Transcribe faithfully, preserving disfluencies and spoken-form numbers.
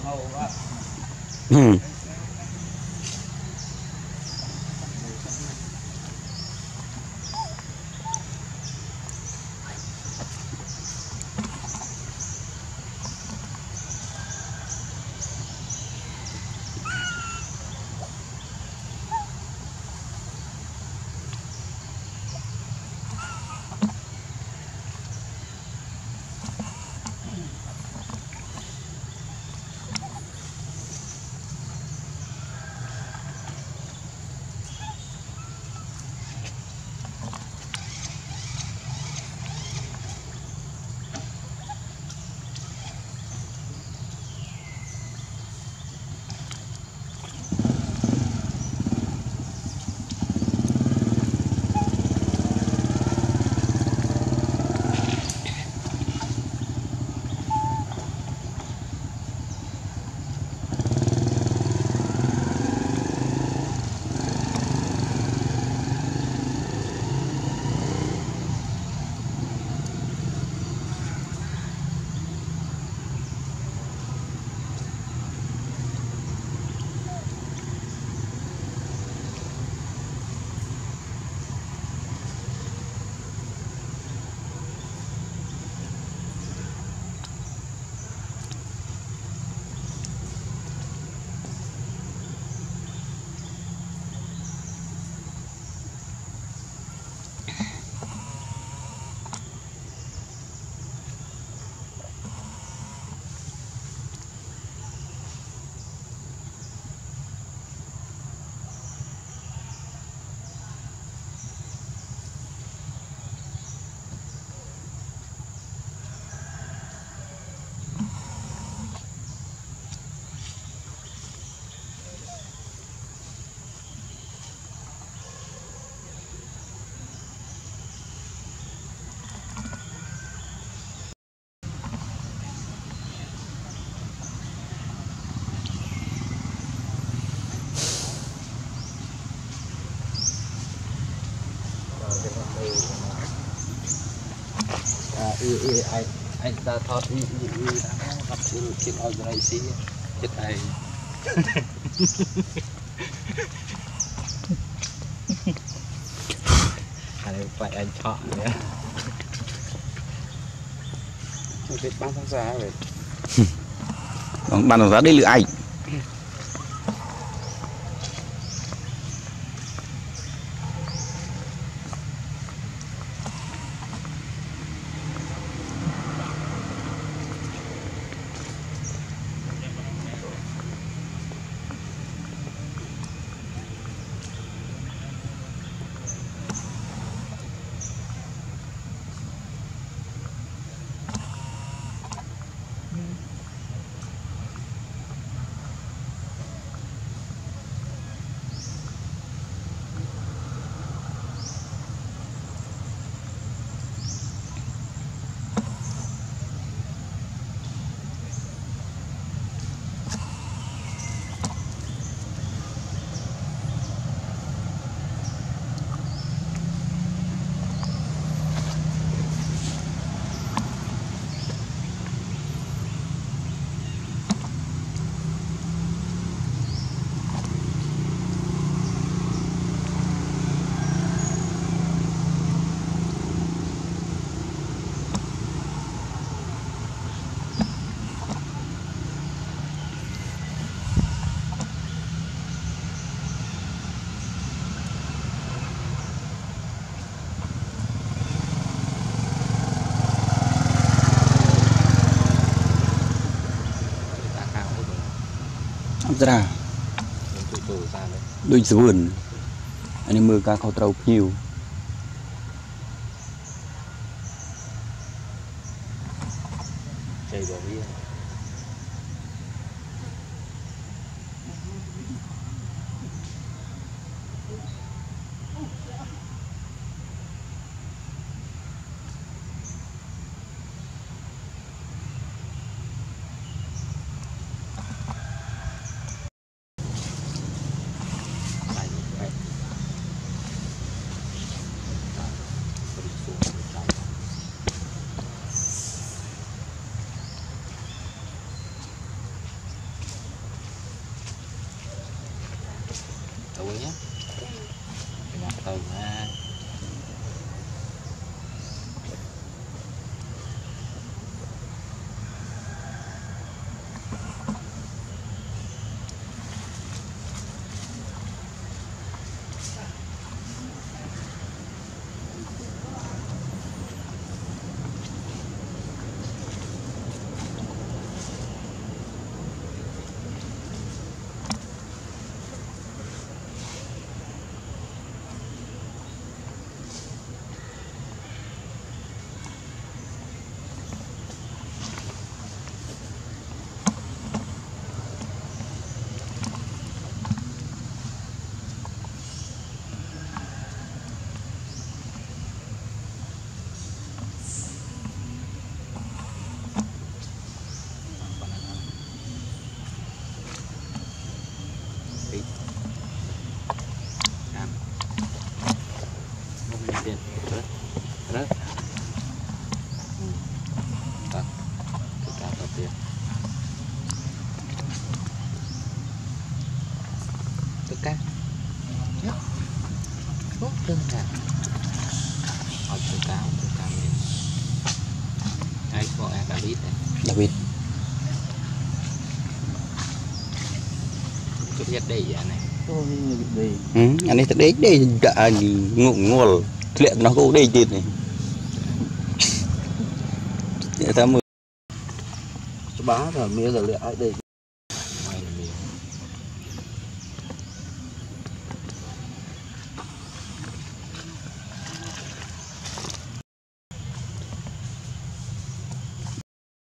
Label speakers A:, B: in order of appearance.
A: Ừ.
B: y y anh anh ta thọt y y y thọt trên trên organize chết này anh phải anh chọn nhé biết bán tháng giá rồi
A: bán tháng giá đây là anh ra đôi vườn anh mưa cá khâu trâu nhiều
B: chơi đồ đi cá tốt đơn giản ở chỗ cáo chỗ cáo này ai gọi là David này
A: David
B: chút nhất đây vậy này
A: ừ anh ấy thật đấy đây cả ngủ ngồi chuyện nó cũng đây tiền này để ta mưa
B: bá rồi mía rồi lại đây